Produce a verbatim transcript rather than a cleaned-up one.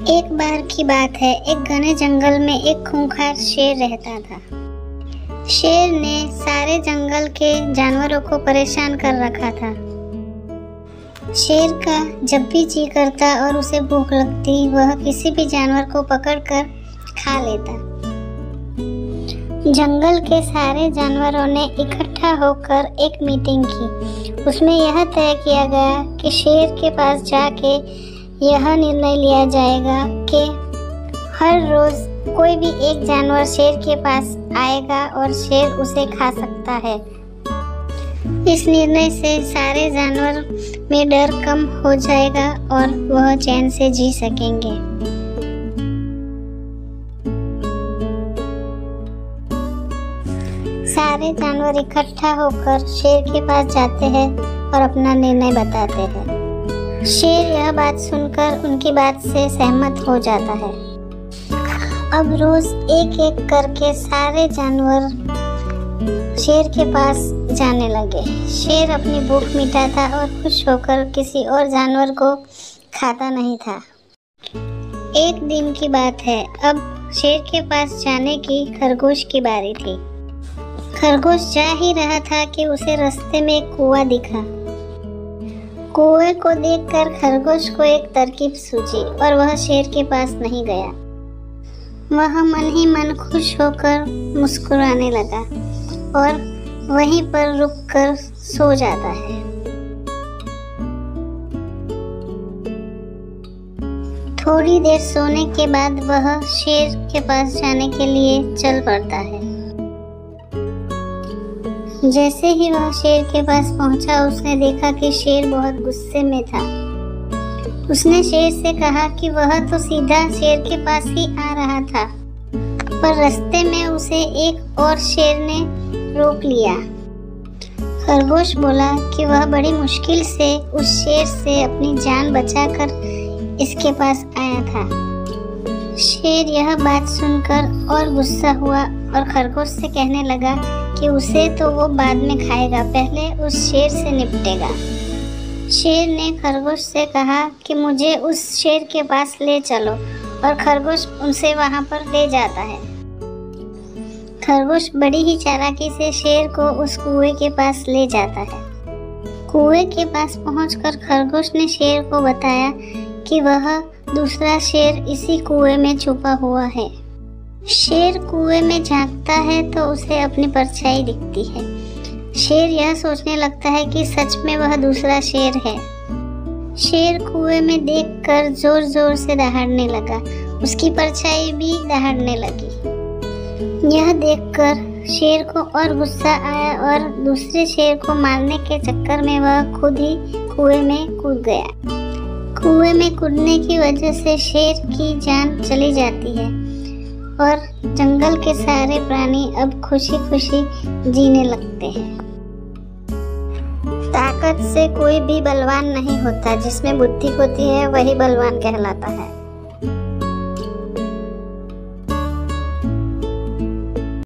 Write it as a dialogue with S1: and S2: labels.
S1: एक बार की बात है, एक घने जंगल में एक खूंखार शेर रहता था। शेर ने सारे जंगल के जानवरों को परेशान कर रखा था। शेर का जब भी जी करता और उसे भूख लगती, वह किसी भी जानवर को पकड़कर खा लेता। जंगल के सारे जानवरों ने इकट्ठा होकर एक मीटिंग की। उसमें यह तय किया गया कि शेर के पास जाके यह निर्णय लिया जाएगा कि हर रोज कोई भी एक जानवर शेर के पास आएगा और शेर उसे खा सकता है। इस निर्णय से सारे जानवर में डर कम हो जाएगा और वह चैन से जी सकेंगे। सारे जानवर इकट्ठा होकर शेर के पास जाते हैं और अपना निर्णय बताते हैं। शेर यह बात सुनकर उनकी बात से सहमत हो जाता है। अब रोज एक एक करके सारे जानवर शेर के पास जाने लगे। शेर अपनी भूख मिटाता और खुश होकर किसी और जानवर को खाता नहीं था। एक दिन की बात है, अब शेर के पास जाने की खरगोश की बारी थी। खरगोश जा ही रहा था कि उसे रास्ते में एक कुआं दिखा। कुएं को देखकर खरगोश को एक तरकीब सूझी और वह शेर के पास नहीं गया। वह मन ही मन खुश होकर मुस्कुराने लगा और वहीं पर रुककर सो जाता है। थोड़ी देर सोने के बाद वह शेर के पास जाने के लिए चल पड़ता है। जैसे ही वह शेर के पास पहुंचा, उसने देखा कि शेर बहुत गुस्से में था। उसने शेर से कहा कि वह तो सीधा शेर के पास ही आ रहा था, पर रास्ते में उसे एक और शेर ने रोक लिया। खरगोश बोला कि वह बड़ी मुश्किल से उस शेर से अपनी जान बचाकर इसके पास आया था। शेर यह बात सुनकर और गुस्सा हुआ और खरगोश से कहने लगा कि उसे तो वो बाद में खाएगा, पहले उस शेर से निपटेगा। शेर ने खरगोश से कहा कि मुझे उस शेर के पास ले चलो, और खरगोश उसे वहां पर ले जाता है। खरगोश बड़ी ही चालाकी से शेर को उस कुएं के पास ले जाता है। कुएं के पास पहुंचकर खरगोश ने शेर को बताया कि वह दूसरा शेर इसी कुएं में छुपा हुआ है। शेर कुएं में झांकता है तो उसे अपनी परछाई दिखती है। शेर यह सोचने लगता है कि सच में वह दूसरा शेर है। शेर कुएं में देखकर जोर जोर से दहाड़ने लगा। उसकी परछाई भी दहाड़ने लगी। यह देखकर शेर को और गुस्सा आया और दूसरे शेर को मारने के चक्कर में वह खुद ही कुएं में कूद गया। कुएं में कूदने की वजह से शेर की जान चली जाती है और जंगल के सारे प्राणी अब खुशी खुशी जीने लगते हैं। ताकत से कोई भी बलवान नहीं होता, जिसमें बुद्धि होती है वही बलवान कहलाता है।